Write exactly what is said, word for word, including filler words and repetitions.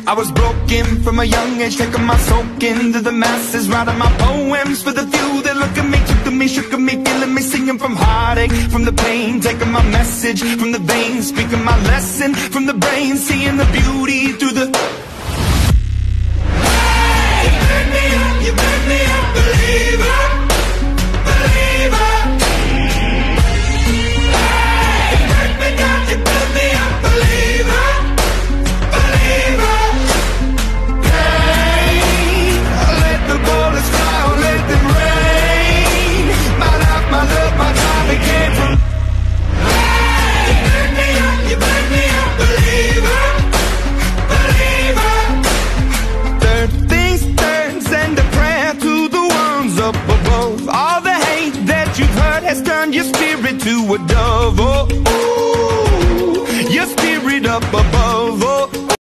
I was broken from a young age, taking my soak into the masses, writing my poems for the few that look at me, took to me, shook at me, feeling me, singing from heartache, from the pain, taking my message from the veins, speaking my lesson from the brain, seeing the beauty through the... Hey, you burn me up, you burn me up, believer, believer. Hey, you burn me down, you burn me up, believer, believer. Hey, let the bullets fly, or let them rain. My life, my love, my time, it came from... Hey, you burn me up, you burn me up, believer, believer. Third things turns and a prayer to the ones up above. All the hate that you've heard has turned your spirit to a dove. Oh, ooh, your spirit up above.